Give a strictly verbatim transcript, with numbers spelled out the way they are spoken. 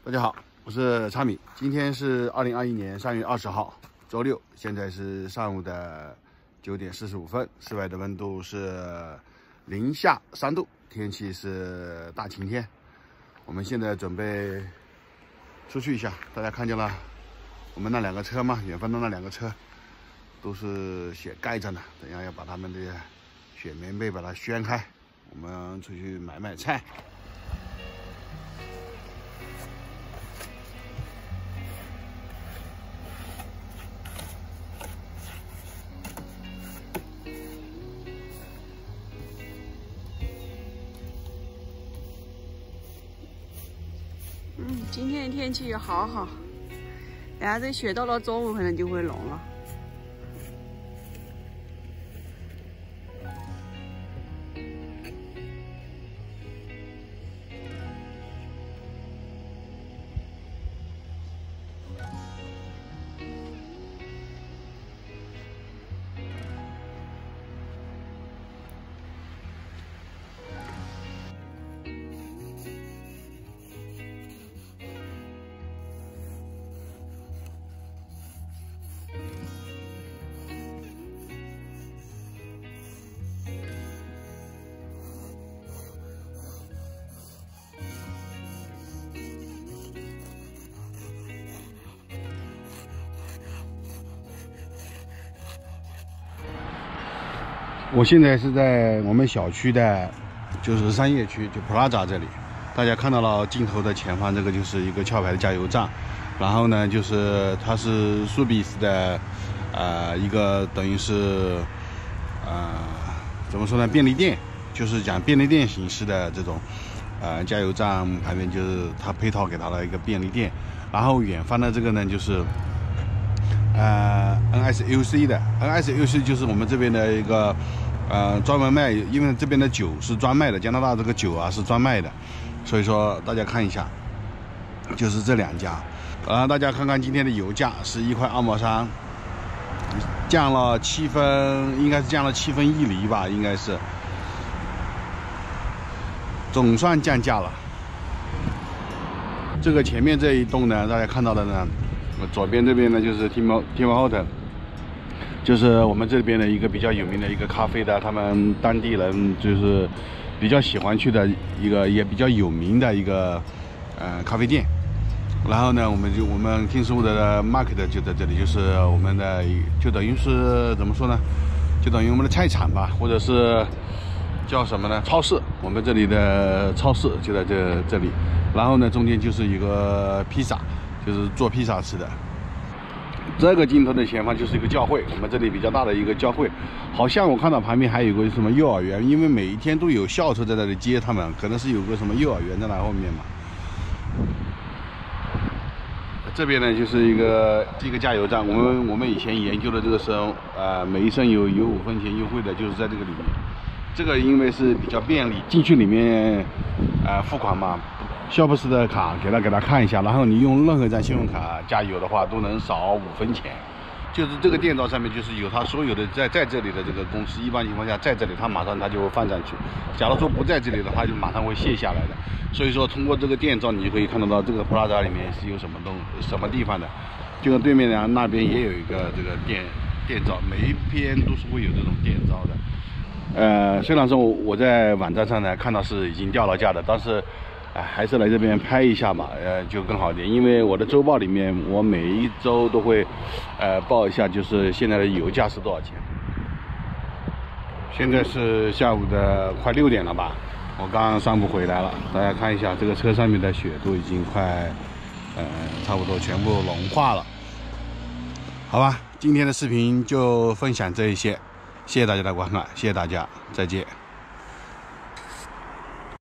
大家好，我是查米。今天是二零二一年三月二十号，周六，现在是上午的九点四十五分，室外的温度是零下三度，天气是大晴天。我们现在准备出去一下，大家看见了我们那两个车吗？远方的那两个车都是雪盖着呢，等一下要把他们的雪棉被把它掀开，我们出去买买菜。 嗯，今天的天气也好好，然后这雪到了中午可能就会融了。 我现在是在我们小区的，就是商业区，就 Plaza 这里。大家看到了镜头的前方，这个就是一个壳牌的加油站。然后呢，就是它是苏比斯的，呃，一个等于是，呃，怎么说呢？便利店，就是讲便利店形式的这种，呃，加油站旁边就是它配套给它的一个便利店。然后远方的这个呢，就是。 呃 ，N S U C 的 N S U C 就是我们这边的一个呃专门卖，因为这边的酒是专卖的，加拿大这个酒啊是专卖的，所以说大家看一下，就是这两家。然后大家看看今天的油价是一块二毛三，降了七分，应该是降了七分一厘吧，应该是，总算降价了。这个前面这一栋呢，大家看到的呢。 左边这边呢就是 Tim Tim Horton， 就是我们这边的一个比较有名的一个咖啡的，他们当地人就是比较喜欢去的一个也比较有名的一个呃咖啡店。然后呢，我们就我们 Kingswood 的 Market 就在这里，就是我们的就等于是怎么说呢，就等于我们的菜场吧，或者是叫什么呢？超市。我们这里的超市就在这这里。然后呢，中间就是一个披萨。 就是做披萨吃的。这个镜头的前方就是一个教会，我们这里比较大的一个教会，好像我看到旁边还有个什么幼儿园，因为每一天都有校车在那里接他们，可能是有个什么幼儿园在那后面嘛。这边呢就是一个一个加油站，我们我们以前研究的这个时候，呃，每一升有有五分钱优惠的，就是在这个里面。这个因为是比较便利，进去里面，呃，付款嘛。 肖布斯的卡给他给他看一下，然后你用任何一张信用卡加油的话，都能少五分钱。就是这个电照上面就是有他所有的在在这里的这个公司，一般情况下在这里，他马上他就会放上去。假如说不在这里的话，就马上会卸下来的。所以说通过这个电照，你就可以看得到这个 Plaza 里面是有什么东什么地方的。就跟对面呢那边也有一个这个电电照，每一篇都是会有这种电照的。呃，虽然说我在网站上呢看到是已经掉了价的，但是。 哎，还是来这边拍一下吧，呃，就更好一点。因为我的周报里面，我每一周都会，呃，报一下，就是现在的油价是多少钱。现在是下午的快六点了吧？我刚刚散步回来了，大家看一下，这个车上面的雪都已经快，呃，差不多全部融化了。好吧，今天的视频就分享这一些，谢谢大家的观看，谢谢大家，再见。